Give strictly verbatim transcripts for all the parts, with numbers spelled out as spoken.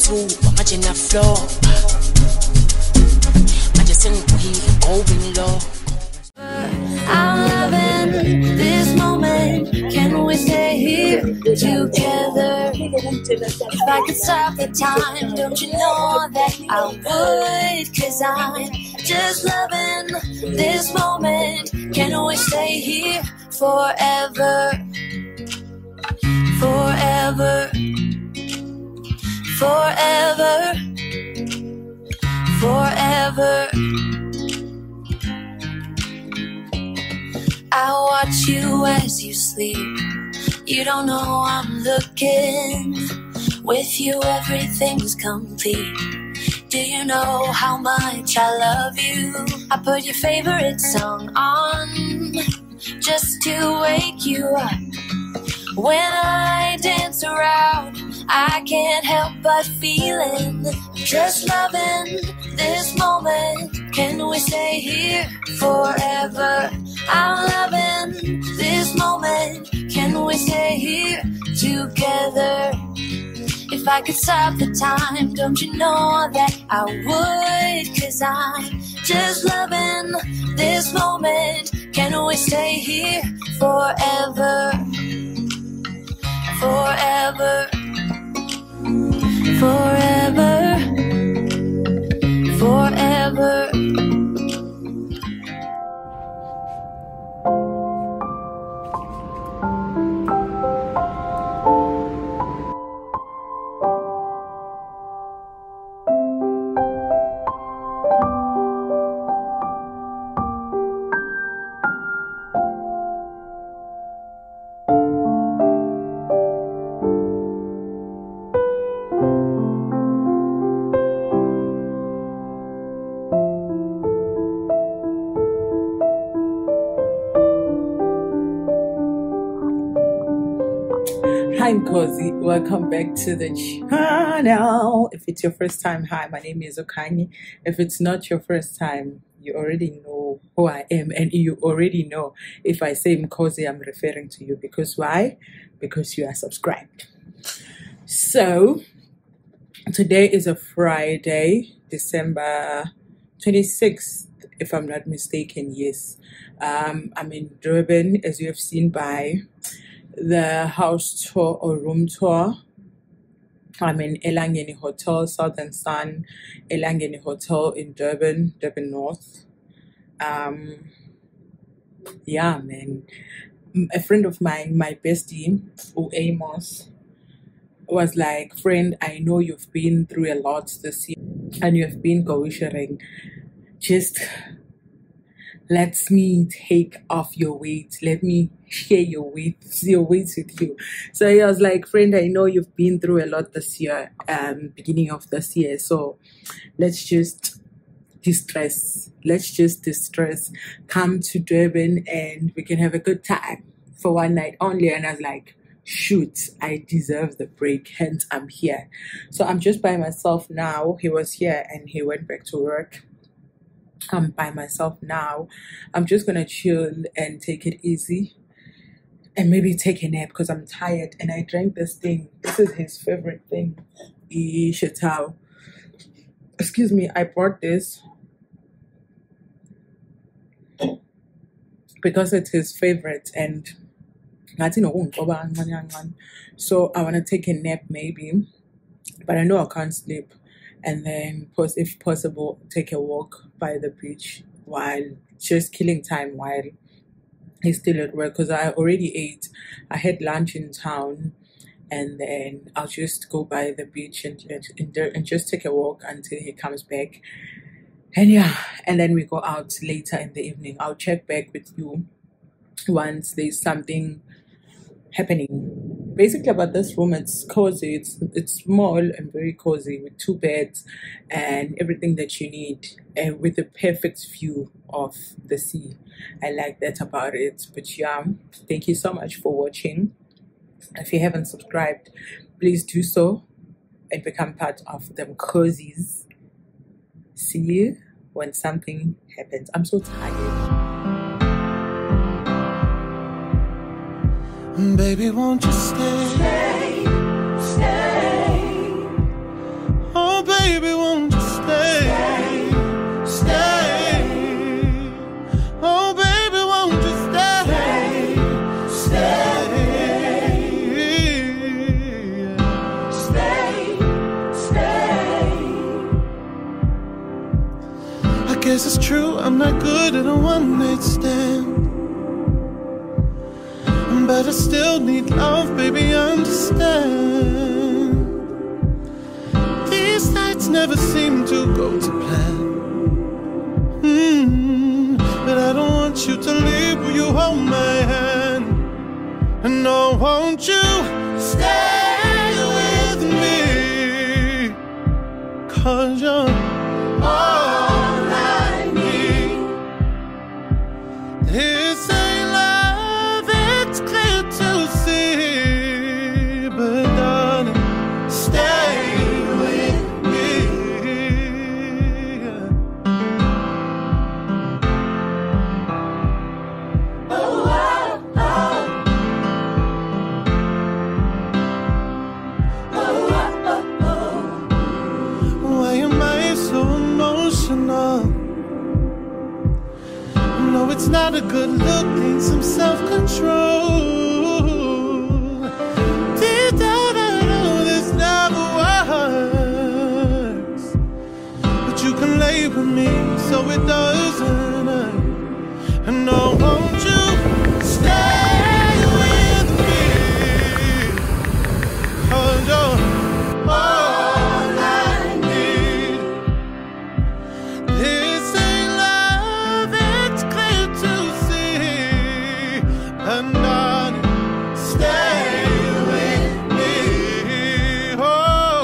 two, imagine the floor. Imagine we going low. I'm loving this moment. Can we stay here together? If I could stop the time, don't you know that I would? Cause I'm just loving this moment. Can we stay here forever? Forever. Forever. Forever. I watch you as you sleep. You don't know I'm looking. With you everything's complete. Do you know how much I love you? I put your favorite song on just to wake you up. When I dance around, I can't help but feeling just loving this moment. Can we stay here forever? I'm loving this moment. Can we stay here together? If I could stop the time, don't you know that I would? Cause I'm just loving this moment. Can we stay here forever? Forever. Forever. Forever. Hi Nkosi, welcome back to the channel. If it's your first time, hi, my name is Okani. If it's not your first time, you already know who I am, and you already know if I say Nkosi, I'm referring to you. Because why? Because you are subscribed. So today is a Friday, December twenty-sixth, if I'm not mistaken. Yes, um, I'm in Durban, as you have seen by the house tour or room tour. I'm in Elangeni Hotel, Southern Sun, Elangeni Hotel in Durban, Durban North. Um, yeah, man. A friend of mine, my bestie, U Amos, was like, friend, I know you've been through a lot this year and you've been going sharing. Just let me take off your weight. Let me share your weight, your weight with you. So I was like, friend, I know you've been through a lot this year, um, beginning of this year. So let's just distress. Let's just distress. Come to Durban and we can have a good time for one night only. And I was like, shoot, I deserve the break. Hence, I'm here. So I'm just by myself now. He was here and he went back to work. I'm by myself now. I'm just gonna chill and take it easy and maybe take a nap because I'm tired. And I drank this thing. This is his favorite thing, Shatao. Excuse me, I bought this because it's his favorite, and so I want to take a nap maybe, but I know I can't sleep. And then, if possible, take a walk by the beach while just killing time while he's still at work, because I already ate. I had lunch in town, and then I'll just go by the beach and, and, and just take a walk until he comes back. And yeah, and then we go out later in the evening. I'll check back with you once there's something happening. Basically about this room, it's cozy, it's it's small and very cozy with two beds and everything that you need, and with a perfect view of the sea. I like that about it. But yeah, thank you so much for watching. If you haven't subscribed, please do so and become part of the cozies. See you when something happens. I'm so tired. Baby, won't you stay? Stay, stay. this is true, I'm not good at a one-night stand, but I still need love, baby, understand. These nights never seem to go to plan. mm, But I don't want you to leave, will you hold my hand? And no, won't you stay with me? 'Cause you're all I need. This ain't love, it's clear to see, but darling, stay with me. Oh, oh, oh. Oh, oh, oh, oh. Why am I so emotional? No, it's not a good look, need some self-control. Deep down I know this never works, but you can lay with me so it doesn't hurt. And no, won't you stay with me? 'Cause you're all I need. This ain't love, it's clear to see. And darling, stay with me. Oh, oh,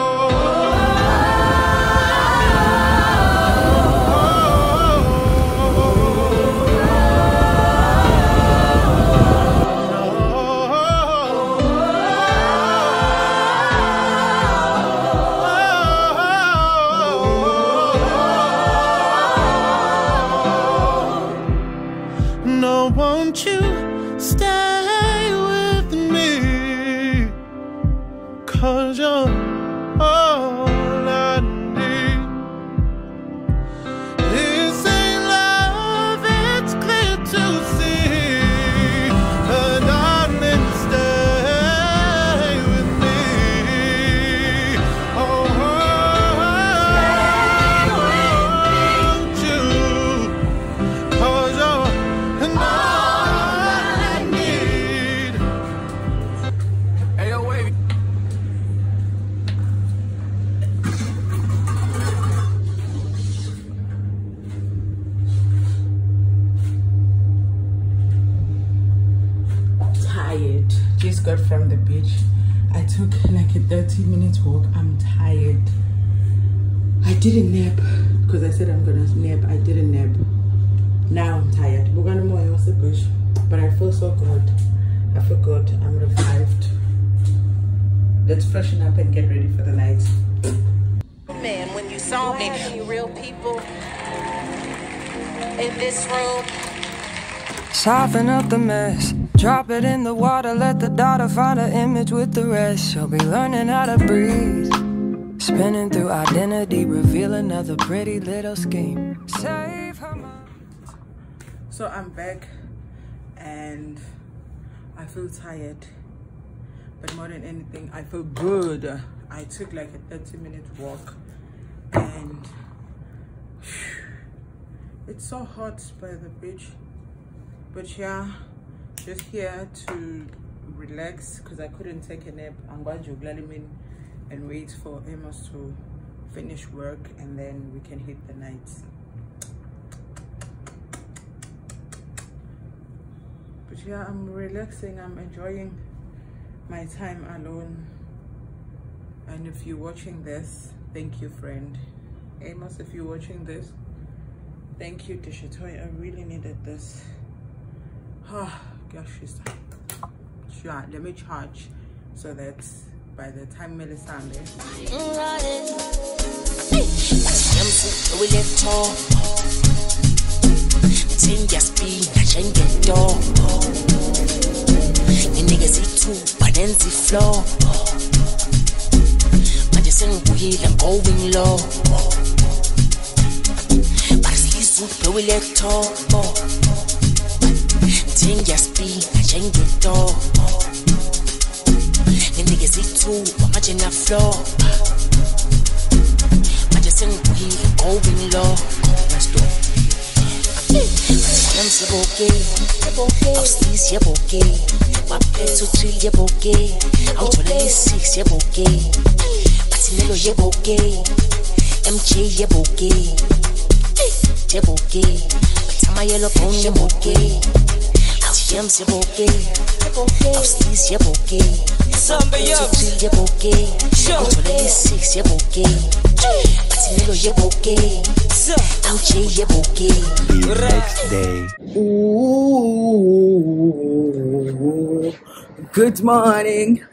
no, won't you stay with me? 'Cause you're all I need. This ain't love, it's clear to see. But darling, stay with me. Oh, won't you? 'Cause you're and all I need. Hey, yo, wait. Tired. Just got from the beach. I took like a thirty minute walk. I'm tired. I didn't nap because I said I'm gonna nap. I didn't nap. Now I'm tired. We're gonna move across the bush, but I feel so good. I feel good. I'm revived. Let's freshen up and get ready for the night. Man, when you saw me, any real people in this room. Soften up the mess, drop it in the water, let the daughter find her image with the rest. She'll be learning how to breathe, spinning through identity, reveal another pretty little scheme. Save her mind. So I'm back and I feel tired, but more than anything I feel good. I took like a thirty minute walk and it's so hot by the beach, but yeah, just here to relax because I couldn't take a nap. I'm going to Gladimin and wait for Amos to finish work and then we can hit the night. But yeah, I'm relaxing, I'm enjoying my time alone. And if you're watching this, thank you, friend. Amos, if you're watching this, thank you, Tishitoy. I really needed this. Ah, gosh, yeah, let me charge so that by the time Melisande. I'm going low, but it's super we let talk. Change your speed, change your door. The niggas eat too, I'm matching the floor. I just ain't we going low. Let's go. Yams yep okay, out sleeves yep okay, my bed to chill yep okay, out to the six yep okay, Patinello yep okay, M J yep okay, yep okay, Patama yellow phone yep okay, out yams yep okay, out sleeves yep okay, my bed to chill yep okay, out to the six yep okay, Patinello yep okay. The next day. Ooh, good morning.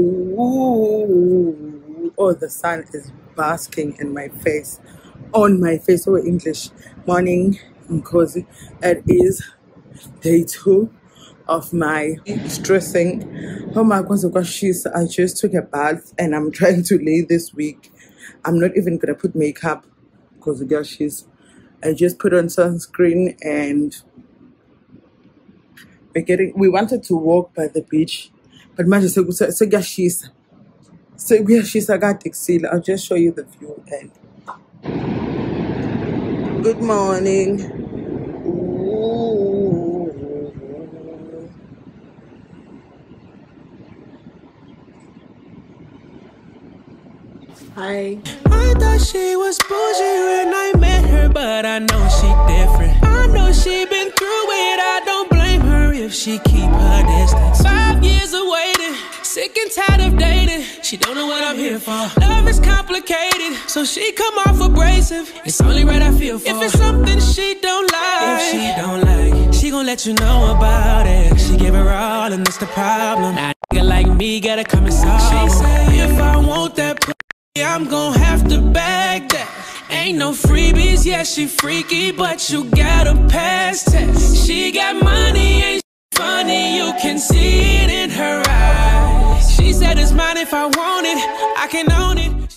Ooh, oh, the sun is basking in my face, on my face. Oh, English. Morning, Nkosi. It is day two of my stressing. Oh my gosh, I just took a bath and I'm trying to lay this week. I'm not even gonna put makeup. Because girl, she's I just put on sunscreen and we're getting we wanted to walk by the beach, but man, so so so she's so yeah, she's a got taxi. I'll just show you the view and good morning. Ooh. Hi. I thought she was bougie when I met her, but I know she different. I know she been through it, I don't blame her if she keep her distance. Five years of waiting, sick and tired of dating. She don't know what I'm here for. Love is complicated, so she come off abrasive. It's only right I feel for. If it's something she don't like, if she don't like, she gon' let you know about it. She give her all and that's the problem. Now a nigga like me gotta come and solve. She say if I want that, I'm gon' have to bag that. Ain't no freebies, yeah, she freaky, but you gotta pass test. She got money, ain't funny, you can see it in her eyes. She said it's mine if I want it, I can own it.